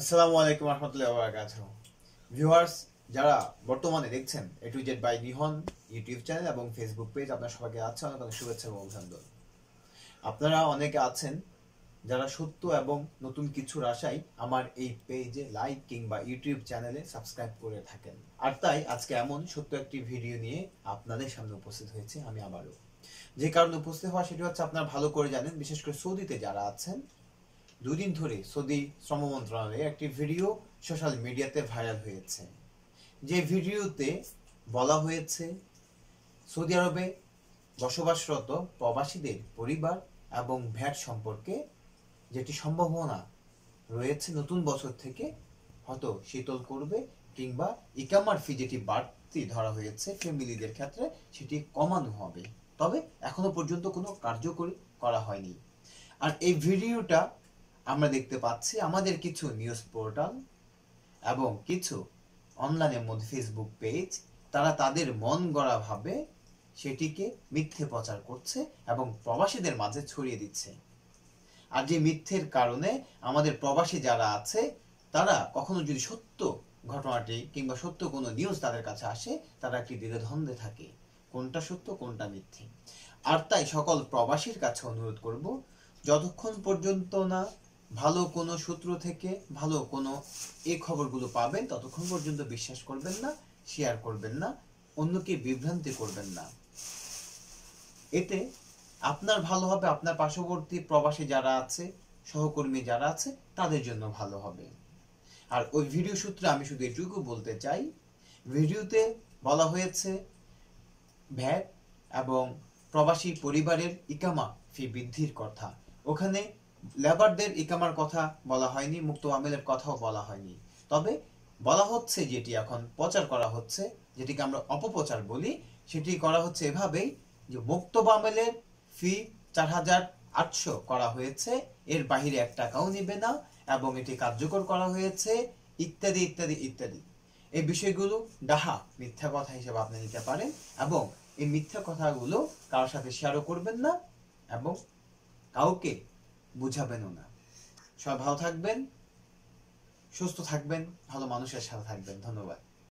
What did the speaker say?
আসসালামু আলাইকুম রহমতুল্লাহি ওয়া বারাকাতুহু। ভিউয়ার্স, যারা বর্তমানে দেখছেন A to Z by Nihan YouTube channel এবং ফেসবুক পেজ, আপনার সবাইকে আছে অনেক অনেক শুভেচ্ছা এবং অভিনন্দন। আপনারা অনেকে আছেন যারা সত্য এবং নতুন কিছুর আশায় আমার এই পেজে লাইক কিংবা ইউটিউব চ্যানেলে সাবস্ক্রাইব করে থাকেন। আর তাই আজকে এমন সত্য একটি ভিডিও নিয়ে আপনাদের সামনে উপস্থিত হয়েছে আমি আবারও। যে কারণে উপস্থিত হওয়া সেটি হচ্ছে, আপনারা ভালো করে জানেন, বিশেষ করে সৌদিতে যারা আছেন, দুদিন ধরে সৌদি শ্রম মন্ত্রণালয়ে একটি ভিডিও সোশ্যাল মিডিয়াতে ভাইরাল হয়েছে। যে ভিডিওতে বলা হয়েছে সৌদি আরবে বসবাসরত প্রবাসীদের পরিবার এবং ভ্যাট সম্পর্কে যেটি সম্ভাবনা রয়েছে নতুন বছর থেকে হয়তো শীতল করবে, কিংবা ইকামার ফি যেটি বাড়তি ধরা হয়েছে ফ্যামিলিদের ক্ষেত্রে সেটি কমানো হবে। তবে এখনো পর্যন্ত কোনো কার্যকরী করা হয়নি। আর এই ভিডিওটা আমরা দেখতে পাচ্ছি আমাদের কিছু নিউজ পোর্টাল এবং কিছু অনলাইনের মধ্যে ফেসবুক পেজ, তারা তাদের মন গড়া ভাবে সেটিকে মিথ্যে প্রচার করছে এবং প্রবাসীদের মাঝে ছড়িয়ে দিচ্ছে। আর যে মিথ্যের কারণে আমাদের প্রবাসী যারা আছে তারা কখনো যদি সত্য ঘটনাটি কিংবা সত্য কোনো নিউজ তাদের কাছে আসে, তারা একটি দ্বিধাদ্বন্দ্বে থাকে কোনটা সত্য কোনটা মিথ্যে। আর তাই সকল প্রবাসীর কাছে অনুরোধ করব, যতক্ষণ পর্যন্ত না ভালো কোনো সূত্র থেকে ভালো কোনো এই খবরগুলো পাবেন ততক্ষণ পর্যন্ত বিশ্বাস করবেন না, শেয়ার করবেন না, অন্যকে বিভ্রান্তি করবেন না। এতে আপনার ভালো হবে, আপনার পার্শ্ববর্তী প্রবাসী যারা আছে, সহকর্মী যারা আছে তাদের জন্য ভালো হবে। আর ওই ভিডিও সূত্রে আমি শুধু এটুকু বলতে চাই, ভিডিওতে বলা হয়েছে ভ্যাট এবং প্রবাসী পরিবারের ইকামা ফি বৃদ্ধির কথা। ওখানে লেবারদের ইকামার কথা বলা হয়নি, মুক্ত আমেলের কথাও বলা হয়নি। তবে বলা হচ্ছে, যেটি এখন প্রচার করা হচ্ছে, যেটিকে আমরা অপপ্রচার বলি, সেটি করা হচ্ছে এভাবেই যে মুক্ত আমেলের ফি 4,800 করা হয়েছে, এর বাহিরে 1 টাকাও নিবে না এবং এটি কার্যকর করা হয়েছে, ইত্যাদি ইত্যাদি ইত্যাদি। এই বিষয়গুলো ডাহা মিথ্যা কথা হিসেবে আপনি নিতে পারেন এবং এই মিথ্যা কথাগুলো কারোর সাথে শেয়ারও করবেন না এবং কাউকে বুঝাবেনও না। সবাই ভালো থাকবেন, সুস্থ থাকবেন, ভালো মানুষের সাথে থাকবেন। ধন্যবাদ।